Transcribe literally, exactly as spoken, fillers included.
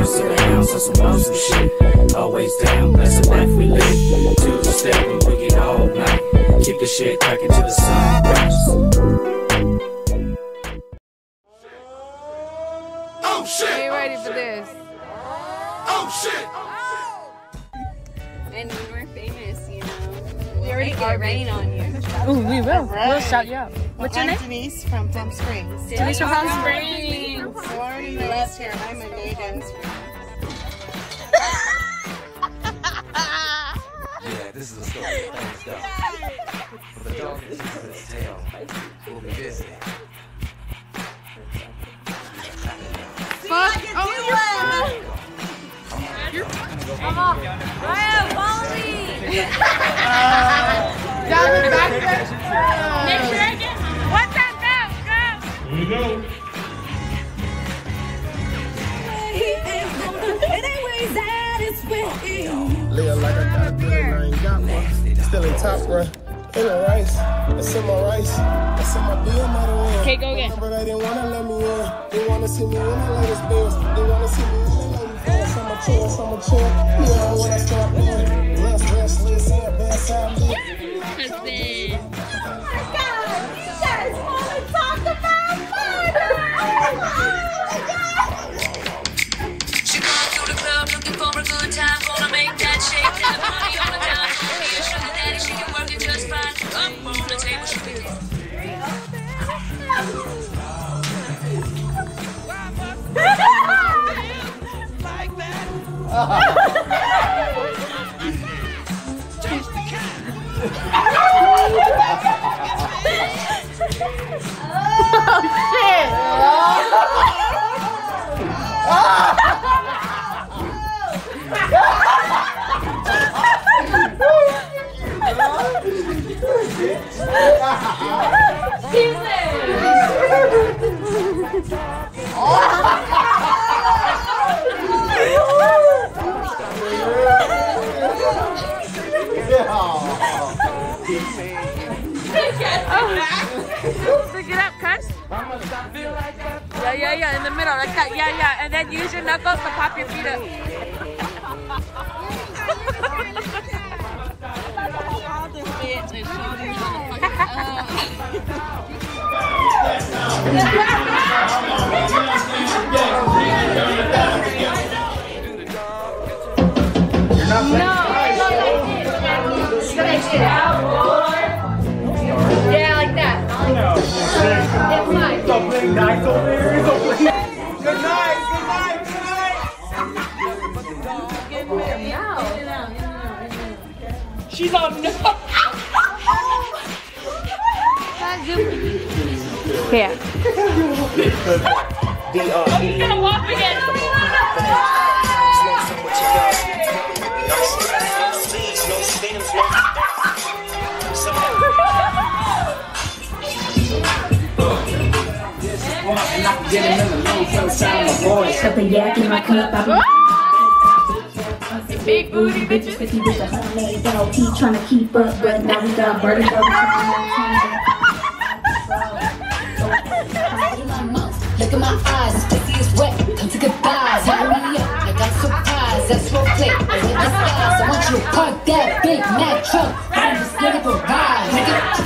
ounce of an ounce of some awesome shit. Always down, that's the life we live. Two step and boogie all night. Keep the shit cracking till the sun rises. Oh shit! Are you ready for this? Oh shit! And when we're famous, you know, We already make are it rain on you. Oh, we will. Right. We'll shout you out. What's your I'm name? Denise from Palm Springs. Denise from Palm Springs. Born and raised here. I'm a native. Yeah, this is a story of things done. For the dog that sees its tail will be busy. Fuck. Oh, you're fun. Come on. Ryan, follow me. Down the back. Make sure I get. What's that? Go, go. Here we go. Live like I got a good and I ain't got one. Still in top run. In the rice. That's in my rice. That's in my bill, not a win. Okay, go again. But they didn't want to let me in. They want to see me in the latest bills. They want to see me in the latest bills. I'm a chance, I'm a chance. You know what I start doing. Less, less, less, and bad side me. Husband. Oh my God! You guys want to talk about fun? She going through the club looking for a good time. Wanna make that shake, that money on the dime. Be a sugar daddy, she can work it just fine. Up on the table, she be like that. Chase the cat. Oh, shit. Stick it up, cuz. Yeah, yeah, yeah, in the middle, like that. Yeah, yeah, and then use your knuckles to pop your feet up. All the bitch and shorty motherfuckers No, yeah, like that. It's fine. Stop playing nice over here. Stop playing. Good night, good night, good night. She's on no. Yeah. Oh, he's gonna walk again. Got the yak in my cup. Big booty bitches. fifty with the hundred dog. Keep trying to keep up, but now we got burden. Look at my eyes, pussy is wet. Come to goodbyes. Hurry me up, I got surprise. That's what play. I hit the skies. I want you to park that big Mac truck. I'm just looking for ride.